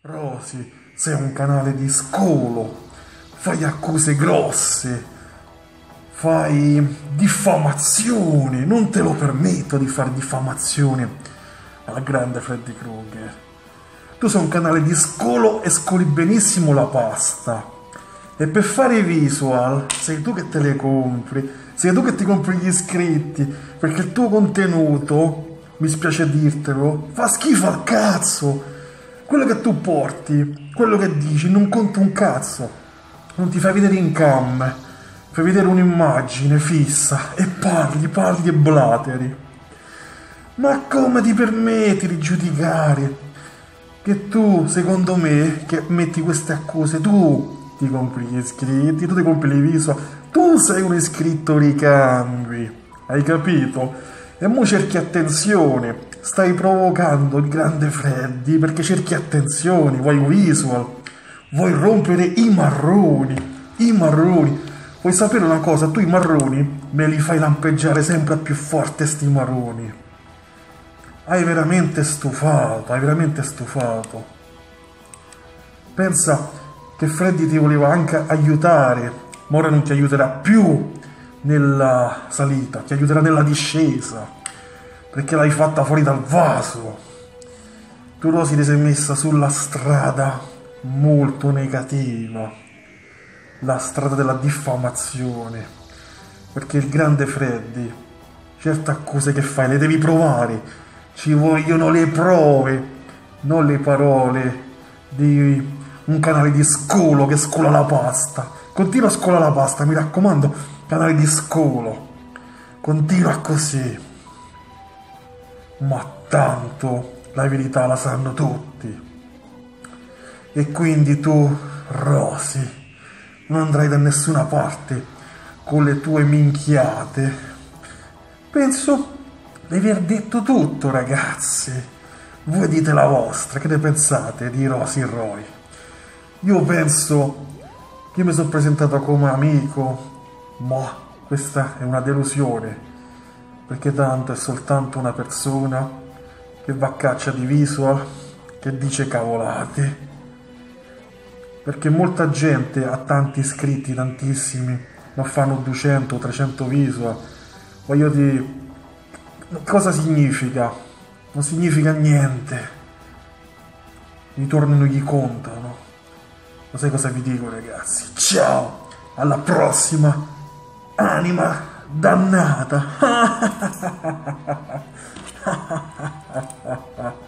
Rosy, sei un canale di scolo, fai accuse grosse, fai diffamazioni, non te lo permetto di fare diffamazioni al grande Freddy Krueger. Tu sei un canale di scolo e scoli benissimo la pasta. E per fare i visual sei tu che te le compri, sei tu che ti compri gli iscritti, perché il tuo contenuto, mi spiace dirtelo, fa schifo al cazzo. Quello che tu porti, quello che dici, non conta un cazzo. Non ti fai vedere in cam, fai vedere un'immagine fissa e parli e blateri. Ma come ti permetti di giudicare? Che tu, secondo me, che metti queste accuse, tu ti compri gli iscritti, tu ti compri le visual, tu sei un iscritto ricambi, hai capito? E mo cerchi attenzione, stai provocando il grande Freddy perché cerchi attenzione, vuoi visual, vuoi rompere i marroni. Vuoi sapere una cosa? Tu i marroni me li fai lampeggiare sempre più forte sti marroni. Hai veramente stufato, hai veramente stufato. Pensa che Freddy ti voleva anche aiutare, ma ora non ti aiuterà più nella salita, ti aiuterà nella discesa, perché l'hai fatta fuori dal vaso. Tu Rosy ti sei messa sulla strada molto negativa, la strada della diffamazione, perché il grande Freddy, certe accuse che fai le devi provare, ci vogliono le prove, non le parole di un canale di scolo che scola la pasta. Continua a scolare la pasta, mi raccomando, canale di scolo, continua così. Ma tanto la verità la sanno tutti. E quindi tu, Rosy, non andrai da nessuna parte con le tue minchiate. Penso di aver detto tutto, ragazzi. Voi dite la vostra, che ne pensate di Rosy Roy? Io penso che io mi sono presentato come amico, ma questa è una delusione, perché tanto è soltanto una persona che va a caccia di visual, che dice cavolate, perché molta gente ha tanti iscritti, tantissimi, ma fanno 200 300 visual. Voglio dire, cosa significa? Non significa niente. I ritorni non gli contano. Lo sai cosa vi dico, ragazzi? Ciao, alla prossima, anima dannata.